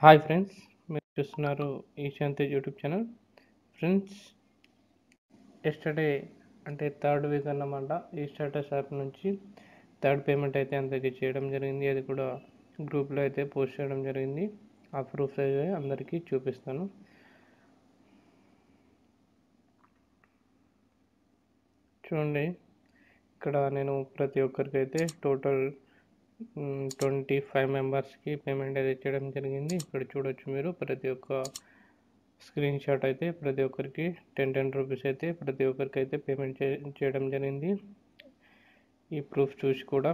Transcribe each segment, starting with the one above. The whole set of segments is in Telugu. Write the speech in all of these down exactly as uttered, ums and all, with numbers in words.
హాయ్ ఫ్రెండ్స్, మీరు చూస్తున్నారు ఈశాంతి యూట్యూబ్ ఛానల్. ఫ్రెండ్స్, ఎస్టర్డే అంటే థర్డ్ వీక్ అన్నమాట ఈ స్టేటస్ యాప్ నుంచి థర్డ్ పేమెంట్ అయితే అందరికీ చేయడం జరిగింది. అది కూడా గ్రూప్లో అయితే పోస్ట్ చేయడం జరిగింది. ఆ ప్రూఫ్ అయితే అందరికీ చూపిస్తాను. చూడండి, ఇక్కడ నేను ప్రతి ఒక్కరికి అయితే టోటల్ ట్వంటీ ఫైవ్ మెంబర్స్కి పేమెంట్ అయితే చేయడం జరిగింది. ఇక్కడ చూడొచ్చు మీరు ప్రతి ఒక్క స్క్రీన్ షాట్ అయితే ప్రతి ఒక్కరికి టెన్ టెన్ రూపీస్ అయితే ప్రతి ఒక్కరికి అయితే పేమెంట్ చేయడం జరిగింది. ఈ ప్రూఫ్ చూసి కూడా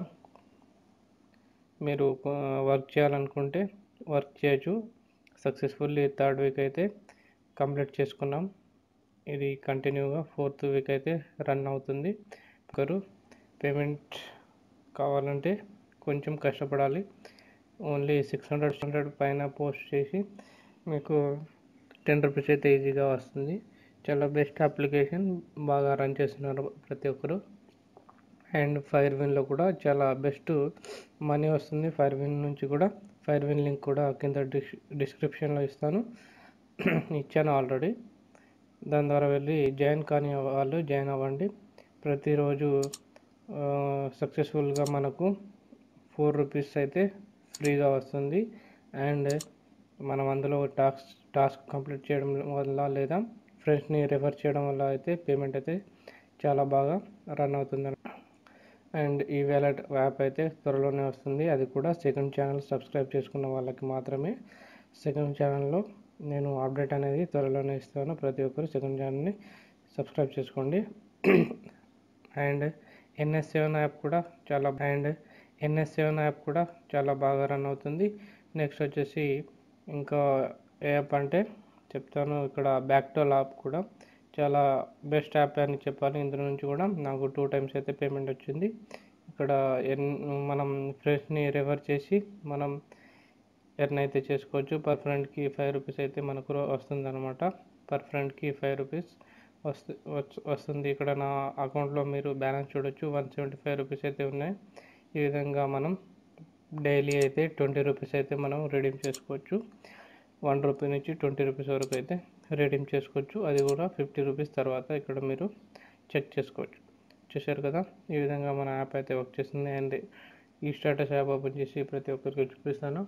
మీరు వర్క్ చేయాలనుకుంటే వర్క్ చేయొచ్చు. సక్సెస్ఫుల్లీ థర్డ్ వీక్ అయితే కంప్లీట్ చేసుకున్నాం. ఇది కంటిన్యూగా ఫోర్త్ వీక్ అయితే రన్ అవుతుంది. ఒకరు పేమెంట్ కావాలంటే కొంచెం కష్టపడాలి. ఓన్లీ సిక్స్ హండ్రెడ్ హండ్రెడ్ పైన పోస్ట్ చేసి మీకు టెన్ రూపీస్ అయితే ఈజీగా వస్తుంది. చాలా బెస్ట్ అప్లికేషన్, బాగా రన్ చేస్తున్నారు ప్రతి ఒక్కరు. అండ్ ఫైర్ విన్లో కూడా చాలా బెస్ట్ మనీ వస్తుంది. ఫైర్ విన్ నుంచి కూడా ఫైర్ విన్ లింక్ కూడా కింద డిస్ డిస్క్రిప్షన్లో ఇస్తాను ఇచ్చాను ఆల్రెడీ. దాని ద్వారా వెళ్ళి జాయిన్ కాని వాళ్ళు జాయిన్ అవ్వండి. ప్రతిరోజు సక్సెస్ఫుల్గా మనకు ఫోర్ రూపీస్ అయితే ఫ్రీగా వస్తుంది. అండ్ మనం అందులో టాస్క్ టాస్క్ కంప్లీట్ చేయడం వల్ల లేదా ఫ్రెండ్స్ని రెఫర్ చేయడం వల్ల అయితే పేమెంట్ అయితే చాలా బాగా రన్ అవుతుంది. అండ్ ఈ వ్యాలెట్ యాప్ అయితే త్వరలోనే వస్తుంది. అది కూడా సెకండ్ ఛానల్ సబ్స్క్రైబ్ చేసుకున్న వాళ్ళకి మాత్రమే. సెకండ్ ఛానల్లో నేను అప్డేట్ అనేది త్వరలోనే ఇస్తాను. ప్రతి ఒక్కరు సెకండ్ ఛానల్ని సబ్స్క్రైబ్ చేసుకోండి. అండ్ ఎన్ఎస్ సెవెన్ యాప్ కూడా చాలా అండ్ ఎన్ఎస్ సెవెన్ యాప్ కూడా చాలా బాగా రన్ అవుతుంది. నెక్స్ట్ వచ్చేసి ఇంకా యాప్ అంటే చెప్తాను. ఇక్కడ బ్యాక్టోల్ యాప్ కూడా చాలా బెస్ట్ యాప్ అని చెప్పాలి. ఇందులో నుంచి కూడా నాకు టూ టైమ్స్ అయితే పేమెంట్ వచ్చింది. ఇక్కడ ఎన్ మనం ఫ్రెండ్స్ని రెఫర్ చేసి మనం ఎర్న్ అయితే చేసుకోవచ్చు. పర్ ఫ్రెండ్కి ఫైవ్ రూపీస్ అయితే మనకు వస్తుంది అనమాట. పర్ ఫ్రెండ్కి ఫైవ్ రూపీస్ వస్తు వస్తుంది. ఇక్కడ నా అకౌంట్లో మీరు బ్యాలెన్స్ చూడొచ్చు. వన్ సెవెంటీ ఫైవ్ రూపీస్ అయితే ఉన్నాయి. ఈ విధంగా మనం డైలీ అయితే ట్వంటీ రూపీస్ అయితే మనం రిడీమ్ చేసుకోవచ్చు. వన్ రూపీ నుంచి ట్వంటీ రూపీస్ వరకు అయితే రిడీమ్ చేసుకోవచ్చు. అది కూడా ఫిఫ్టీ రూపీస్ తర్వాత ఇక్కడ మీరు చెక్ చేసుకోవచ్చు. చూశారు కదా, ఈ విధంగా మన యాప్ అయితే వర్క్ చేస్తుంది. అండ్ ఈ స్టేటస్ యాప్ ఓపెన్ చేసి ప్రతి ఒక్కరికి చూపిస్తాను.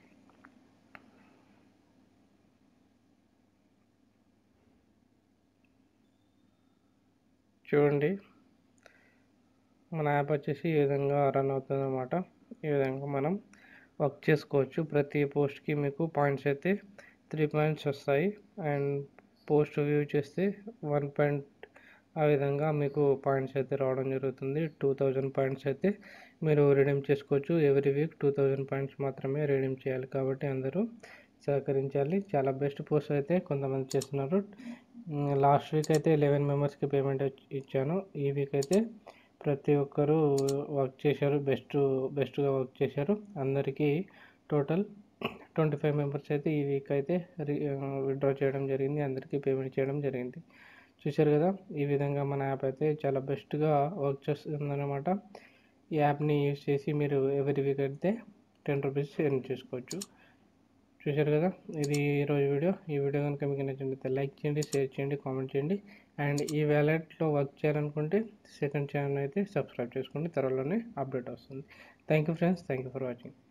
చూడండి, మన యాప్ వచ్చేసి ఈ విధంగా రన్ అవుతుంది అన్నమాట. ఈ విధంగా మనం వర్క్ చేసుకోవచ్చు. ప్రతి పోస్ట్కి మీకు పాయింట్స్ అయితే త్రీ పాయింట్స్ వస్తాయి. అండ్ పోస్ట్ వ్యూ చేస్తే వన్ పాయింట్ ఆ విధంగా మీకు పాయింట్స్ అయితే రావడం జరుగుతుంది. టూ థౌజండ్ పాయింట్స్ అయితే మీరు రిడీమ్ చేసుకోవచ్చు. Every week two thousand points మాత్రమే రిడీమ్ చేయాలి. కాబట్టి అందరూ సహకరించాలి. చాలా బెస్ట్ పోస్ట్ అయితే కొంతమంది చేస్తున్నారు. లాస్ట్ వీక్ అయితే లెవెన్ మెంబర్స్కి పేమెంట్ ఇచ్చాను. ఈ వీక్ అయితే ప్రతి ఒక్కరూ వర్క్ చేశారు. బెస్ట్ బెస్ట్గా వర్క్ చేశారు. అందరికీ టోటల్ ట్వంటీ ఫైవ్ మెంబర్స్ అయితే ఈ వీక్ అయితే విత్డ్రా చేయడం జరిగింది. అందరికీ పేమెంట్ చేయడం జరిగింది. చూశారు కదా, ఈ విధంగా మన యాప్ అయితే చాలా బెస్ట్గా వర్క్ చేస్తుందన్నమాట. ఈ యాప్ని యూజ్ చేసి మీరు ఎవరి వీక్ అయితే టెన్ రూపీస్ ఎర్న్ చేసుకోవచ్చు. చూశారు కదా, ఇది ఈరోజు వీడియో. ఈ వీడియో కనుక మీకు నచ్చినట్లయితే లైక్ చేయండి, షేర్ చేయండి, కామెంట్ చేయండి. అండ్ ఈ వ్యాలెట్లో వర్క్ చేయాలనుకుంటే సెకండ్ ఛానల్ అయితే సబ్స్క్రైబ్ చేసుకోండి. త్వరలోనే అప్డేట్ వస్తుంది. Thank you friends, thank you for watching.